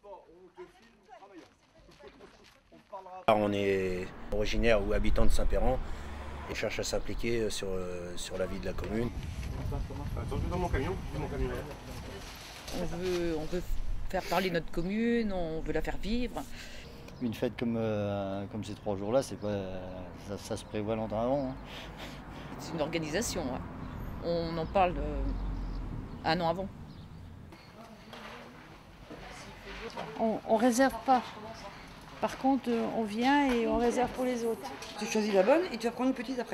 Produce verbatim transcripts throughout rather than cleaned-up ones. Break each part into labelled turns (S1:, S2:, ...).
S1: On est originaire ou habitant de Saint-Péran et cherche à s'impliquer sur, sur la vie de la commune.
S2: On veut, on veut faire parler notre commune, on veut la faire vivre.
S3: Une fête comme, euh, comme ces trois jours-là, c'est pas, ça, ça se prévoit longtemps avant. Hein.
S2: C'est une organisation. Ouais. On en parle euh, un an avant.
S4: On ne réserve pas. Par contre, on vient et on réserve pour les autres.
S5: Tu choisis la bonne et tu vas prendre une petite après.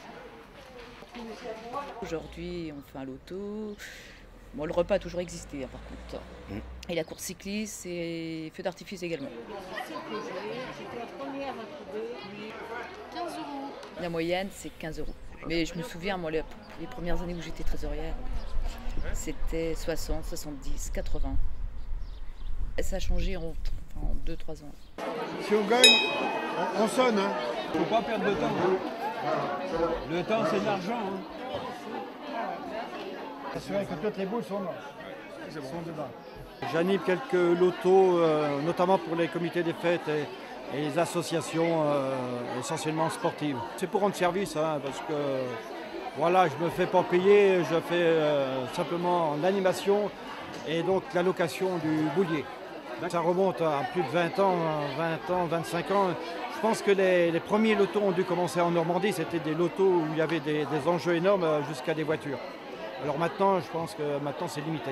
S2: Aujourd'hui, on fait un loto. Bon, le repas a toujours existé, hein, par contre. Mmh. Et la course cycliste et feux d'artifice également.
S4: quinze euros.
S2: La moyenne, c'est quinze euros. Mais je me souviens, moi, les, les premières années où j'étais trésorière, c'était soixante, soixante-dix, quatre-vingts. Et ça a changé en, en deux trois ans.
S6: Si on gagne, on, on sonne. Il hein. ne faut pas perdre de temps. Hein. Le temps, c'est de l'argent. Hein.
S7: C'est vrai que toutes les boules sont, sont dedans.
S8: J'anime quelques lotos, euh, notamment pour les comités des fêtes et, et les associations euh, essentiellement sportives. C'est pour rendre service, hein, parce que voilà, je ne me fais pas payer, je fais euh, simplement l'animation et donc la location du boulier. Ça remonte à plus de vingt ans, vingt ans, vingt-cinq ans. Je pense que les, les premiers lotos ont dû commencer en Normandie. C'était des lotos où il y avait des, des enjeux énormes jusqu'à des voitures. Alors maintenant, je pense que maintenant c'est limité.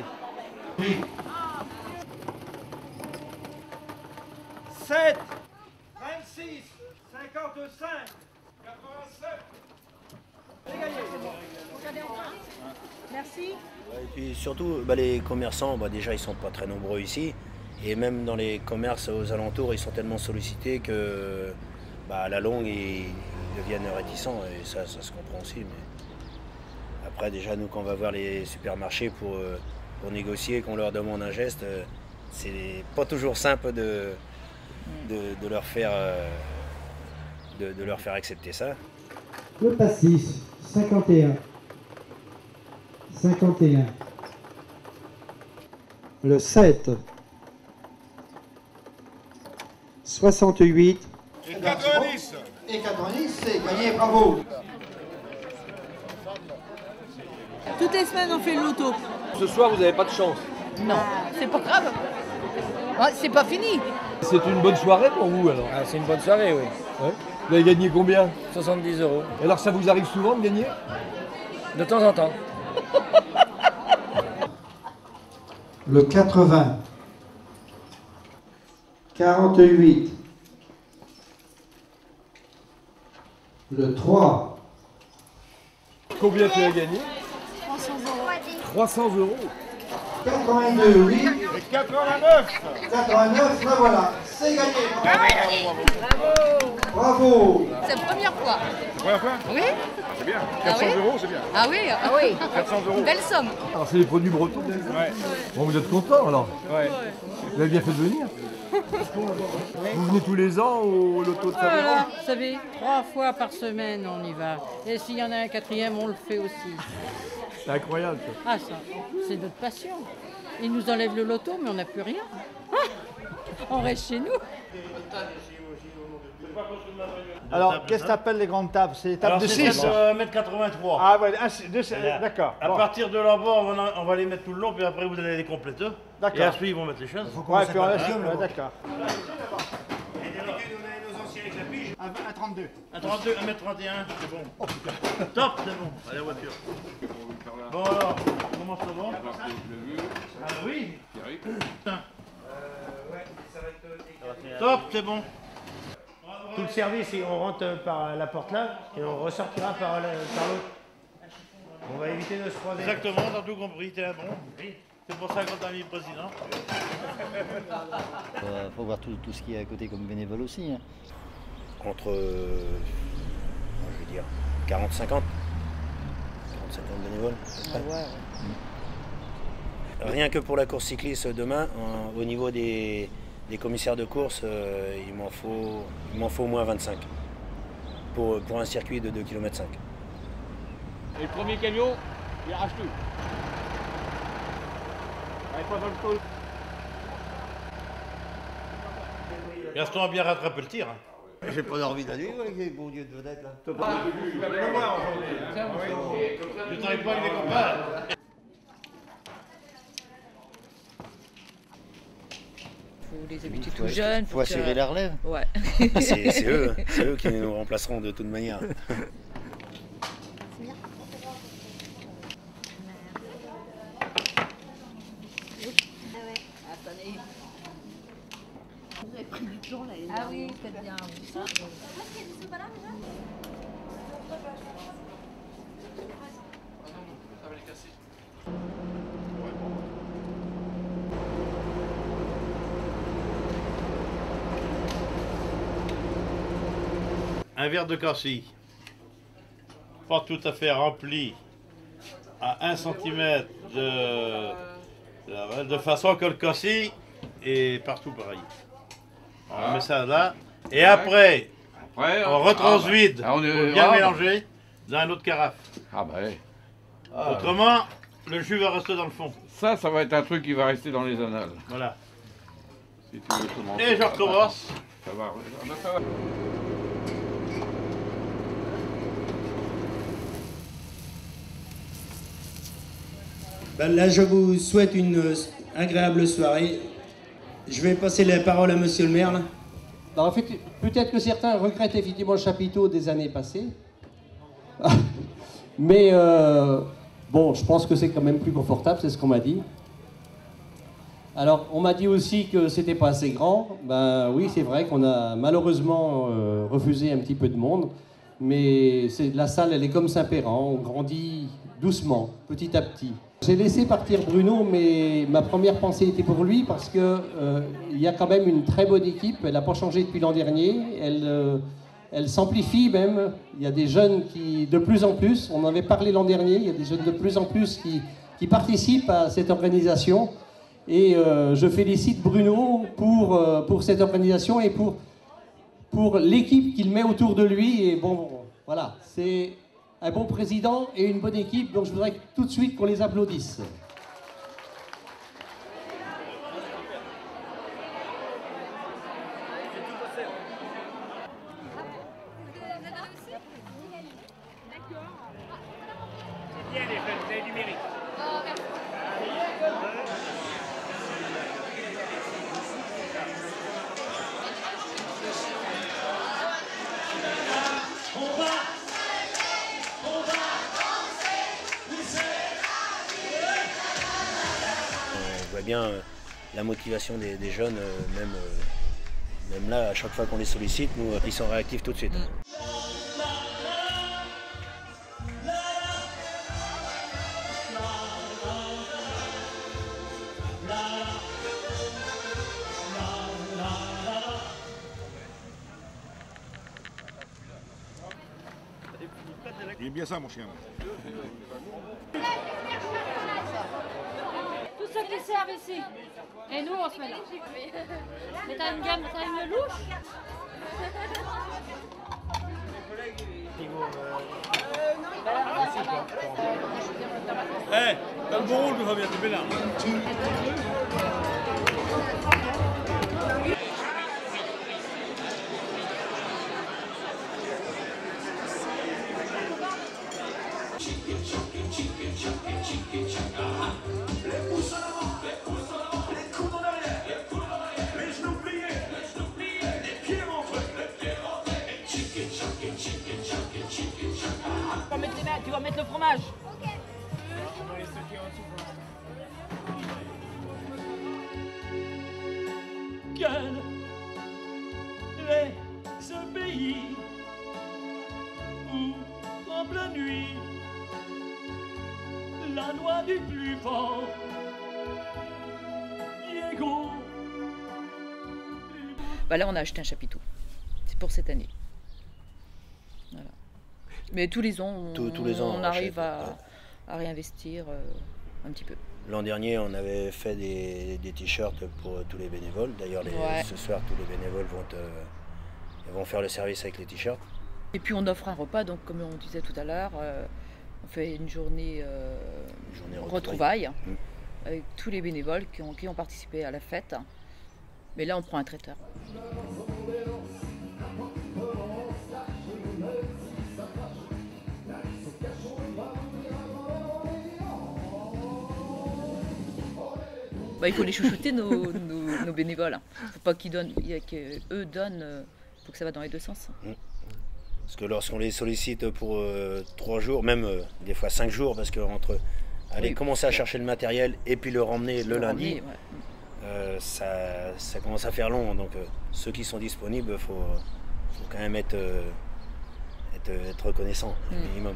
S6: sept, vingt-six, cinquante-cinq, quatre-vingt-sept. C'est gagné.
S4: Merci.
S1: Et puis surtout, bah, les commerçants, bah, déjà ils sont pas très nombreux ici. Et même dans les commerces aux alentours, ils sont tellement sollicités que bah, à la longue, ils, ils deviennent réticents. Et ça, ça se comprend aussi. Mais après, déjà, nous, quand on va voir les supermarchés pour, pour négocier, qu'on leur demande un geste, c'est pas toujours simple de, de, de, leur, faire, de, de leur faire accepter ça.
S9: Le passif, cinquante et un. cinquante et un. Le sept. soixante-huit.
S6: Et quatre-vingt-dix.
S9: Et quatre-vingt-dix, c'est gagné, bravo.
S4: Toutes les semaines, on fait le loto.
S10: Ce soir, vous n'avez pas de chance.
S2: Non, c'est pas grave. Ah, c'est pas fini.
S10: C'est une bonne soirée pour vous alors?
S11: Ah, c'est une bonne soirée, oui.
S10: Ouais. Vous avez gagné combien?
S11: soixante-dix euros.
S10: Et alors ça vous arrive souvent de gagner?
S11: De temps en temps.
S9: Le quatre-vingts. quarante-huit. Le trois.
S10: Combien tu as gagné?
S4: trois cents euros.
S10: trois cents euros.
S9: quatre-vingt-deux, oui.
S6: Et quatre-vingt-neuf.
S9: quatre-vingt-neuf, ben voilà. C'est gagné.
S2: Bravo.
S9: Bravo.
S2: C'est la première fois.
S6: C'est la première fois?
S2: Oui.
S6: Ah, c'est bien. quatre cents
S2: ah oui
S6: euros, c'est bien.
S2: Ah oui, ah oui.
S6: quatre cents euros.
S2: Belle somme.
S10: Alors c'est des produits bretons?
S6: Ouais.
S10: Bon, vous êtes content alors?
S6: Ouais.
S10: Vous avez bien fait de venir? Vous venez tous les ans au loto de Saint-Péran?
S4: Voilà, vous savez, trois fois par semaine, on y va. Et s'il y en a un quatrième, on le fait aussi.
S10: C'est incroyable ça.
S4: Ah, ça, c'est notre passion. Ils nous enlèvent le loto, mais on n'a plus rien. On reste chez nous.
S7: Alors, qu'est-ce que tu appelles les grandes tables? C'est les tables de six?
S12: un mètre quatre-vingt-trois.
S7: Ah ouais, d'accord.
S12: À
S7: Bon.
S12: partir de là-bas, on va, on va les mettre tout le long, puis après vous allez les compléter.
S7: D'accord.
S12: Et ensuite, ils vont mettre les choses.
S7: Ouais, puis on laisse ouais, d'accord. Un trente-deux.
S12: Un trente-deux, un mètre trente et un, c'est bon. Oh, top, c'est bon. Allez, voiture. Bon alors, comment ça va? Ah oui. Top, c'est bon.
S13: Tout le service, et on rentre par la porte là et on ressortira par l'autre. On va éviter de se croiser.
S12: Exactement, t'as tout compris, t'es un bon. C'est pour ça qu'on t'a mis président.
S3: Il euh, faut voir tout, tout ce qui est à côté comme bénévole aussi. Hein.
S1: Entre, euh, je vais dire, quarante cinquante. quarante cinquante bénévoles.
S2: Ah ouais, ouais.
S1: Rien que pour la course cycliste demain, en, au niveau des, des commissaires de course, euh, il m'en faut, il m'en faut au moins vingt-cinq pour, pour un circuit de deux virgule cinq kilomètres.
S11: Et le premier camion, il arrache tout. Allez, pas dans le col.
S12: Gaston a bien rattrapé le tir. Hein.
S13: J'ai pas envie d'aller, ouais, bon Dieu de vedette là.
S12: Je travaille pas avec des copains.
S2: Faut les habituer tout jeunes.
S3: Faut assurer la relève.
S2: Ouais.
S1: C'est eux, c'est eux qui nous remplaceront de toute manière.
S14: Vous avez pris du plomb là.
S2: Ah oui, faites bien. Ça.
S12: Un verre de cassis, pas tout à fait rempli, à un centimètre de, de, de façon que le cassis est partout pareil. On met ça là, et après,
S15: Après
S12: on retransvide
S15: ah, bah, on est,
S12: pour bien
S15: ah,
S12: mélanger dans une autre carafe.
S15: Ah bah oui.
S12: Autrement, le jus va rester dans le fond.
S15: Ça, ça va être un truc qui va rester dans les annales.
S12: Voilà.
S15: Si tu veux commencer.
S12: Et je recommence.
S15: Ça va. Ça va.
S16: Ben là, je vous souhaite une agréable soirée. Je vais passer la parole à monsieur le maire. Là.
S17: Ben, en fait, peut-être que certains regrettent effectivement le chapiteau des années passées. Mais euh, bon, je pense que c'est quand même plus confortable, c'est ce qu'on m'a dit. Alors, on m'a dit aussi que c'était pas assez grand. Ben oui, c'est vrai qu'on a malheureusement euh, refusé un petit peu de monde. Mais la salle, elle est comme Saint-Péran, on grandit doucement, petit à petit. J'ai laissé partir Bruno, mais ma première pensée était pour lui parce qu'il euh, y a quand même une très bonne équipe. Elle n'a pas changé depuis l'an dernier. Elle, euh, elle s'amplifie même. Il y a des jeunes qui, de plus en plus, on en avait parlé l'an dernier, il y a des jeunes de plus en plus qui, qui participent à cette organisation. Et euh, je félicite Bruno pour, euh, pour cette organisation et pour, pour l'équipe qu'il met autour de lui. Et bon, voilà, c'est un bon président et une bonne équipe, donc je voudrais tout de suite qu'on les applaudisse.
S11: C'est bien les jeunes, vous avez du mérite.
S1: On voit bien euh, la motivation des, des jeunes, euh, même, euh, même là, à chaque fois qu'on les sollicite, nous, euh, ils sont réactifs tout de suite. Mm.
S10: Il est bien ça, mon chien.
S14: Tous ceux qui servent ici. Et nous, on se met là. Mais t'as une gamme, t'as une louche.
S11: Eh, t'as le bon rôle, Fabien, t'es bien là. Tu vas mettre le fromage.
S18: Quel est ce pays où, en pleine nuit, la loi du plus fort, Diego.
S2: Bah là, on a acheté un chapiteau. C'est pour cette année. Voilà. Mais tous les ans, on,
S1: tous, tous les ans,
S2: on
S1: on
S2: arrive
S1: achète,
S2: à, à réinvestir euh, un petit peu.
S1: L'an dernier, on avait fait des, des t-shirts pour tous les bénévoles. D'ailleurs,
S2: Ouais.
S1: ce soir, tous les bénévoles vont, euh, vont faire le service avec les t-shirts.
S2: Et puis on offre un repas, donc comme on disait tout à l'heure, euh, on fait une journée, euh,
S1: Une journée
S2: retrouvailles
S1: retrouvailles. Mm.
S2: avec tous les bénévoles qui ont, qui ont participé à la fête. Mais là, on prend un traiteur. Bah, il faut les chouchouter, nos, nos, nos bénévoles. Il ne faut pas qu'ils donnent, qu'eux donnent, il faut que ça va dans les deux sens.
S1: Parce que lorsqu'on les sollicite pour euh, trois jours, même euh, des fois cinq jours, parce qu'entre aller oui. commencer à chercher le matériel et puis le ramener le, le lundi, ramener, ouais. euh, ça, ça commence à faire long. Donc euh, ceux qui sont disponibles, il faut, faut quand même être, euh, être, être reconnaissant, mm. au minimum.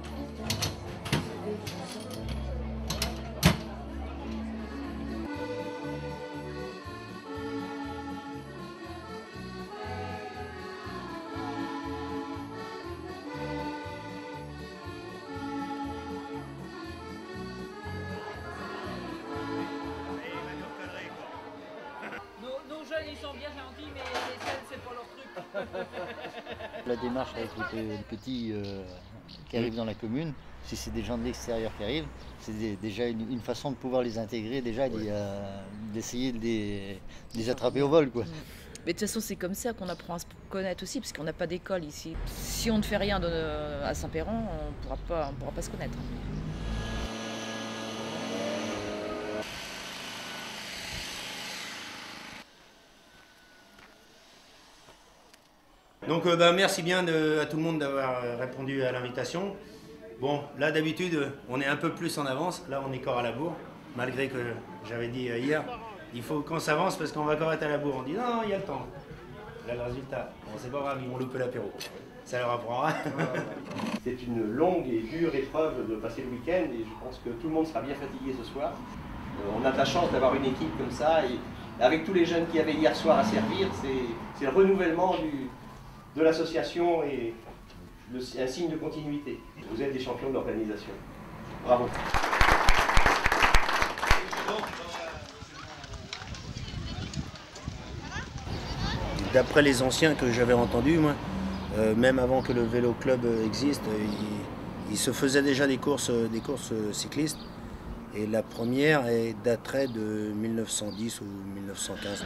S18: Ils sont bien gentils, mais les selles, c'est pas leur truc.
S3: La démarche avec les petits euh, qui arrivent dans la commune, si c'est des gens de l'extérieur qui arrivent, c'est déjà une, une façon de pouvoir les intégrer, déjà d'essayer de les, de les attraper au vol, quoi.
S2: Mais de toute façon, c'est comme ça qu'on apprend à se connaître aussi, parce qu'on n'a pas d'école ici. Si on ne fait rien de, à Saint-Péran, on ne pourra pas, on pourra pas se connaître.
S13: Donc euh, bah, merci bien de, à tout le monde d'avoir répondu à l'invitation. Bon, là d'habitude, on est un peu plus en avance. Là, on est corps à la bourre, malgré que j'avais dit euh, hier, il faut qu'on s'avance parce qu'on va encore être à la bourre. On dit non, non, il y a le temps. Là, le résultat, bon, c'est pas grave, ils vont louper l'apéro. Ça leur apprendra.
S17: C'est une longue et dure épreuve de passer le week-end et je pense que tout le monde sera bien fatigué ce soir. Euh, on a de la chance d'avoir une équipe comme ça et avec tous les jeunes qui avaient hier soir à servir, c'est le renouvellement du... de l'association et le, un signe de continuité. Vous êtes des champions de l'organisation. Bravo.
S1: D'après les anciens que j'avais entendus, moi, euh, même avant que le vélo club existe, euh, il, il se faisait déjà des courses, des courses cyclistes. Et la première est daterait de mille neuf cent dix ou mille neuf cent quinze.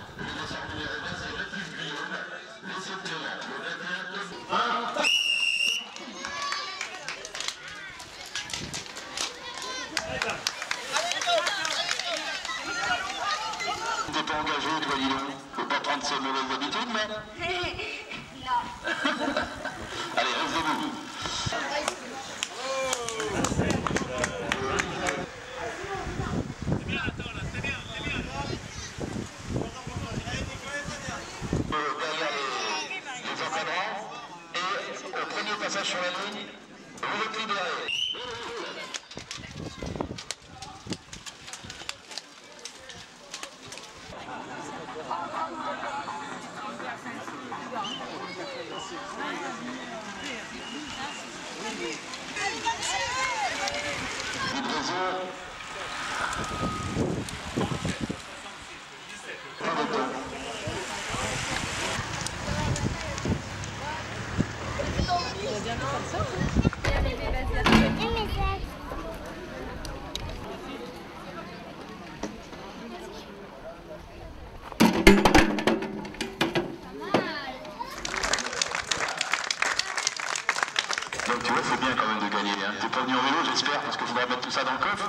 S19: T'es pas engagé, toi, dis donc. Faut pas prendre ses mauvaises habitudes, mais... Non. Allez, reste debout. C'est bien, attends, là, c'est bien, c'est bien. Derrière les, les encadrants, et au premier passage sur la ligne, vous êtes libérés. Donc tu vois, c'est bien quand même de gagner. Hein. T'es pas venu en vélo, j'espère, parce qu'il faudra mettre tout ça dans le coffre.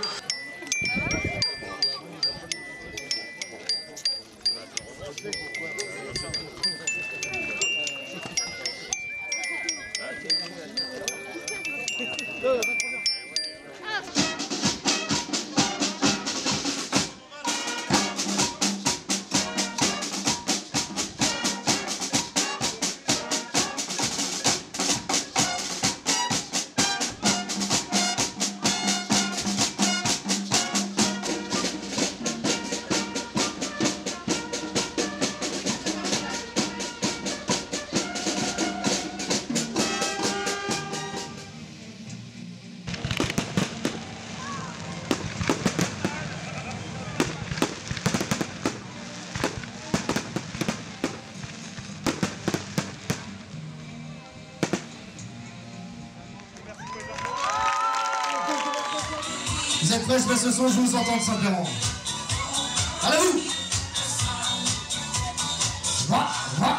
S20: Vous êtes prêts, je baisse le son, je vous entends simplement. Allez vous va, va.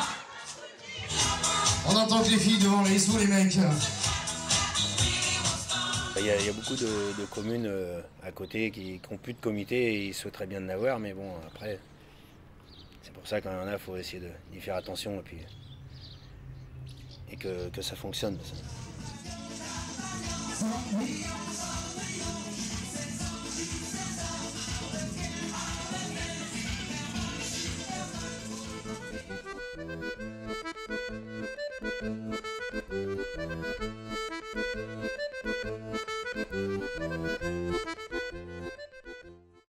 S20: On entend que les filles devant les sous les mecs.
S1: il y, a, il y a beaucoup de, de communes euh, à côté qui n'ont plus de comité et ils souhaiteraient bien en avoir, mais bon, après, c'est pour ça qu'il y en a, il faut essayer d'y faire attention et, puis, et que, que ça fonctionne. Ça.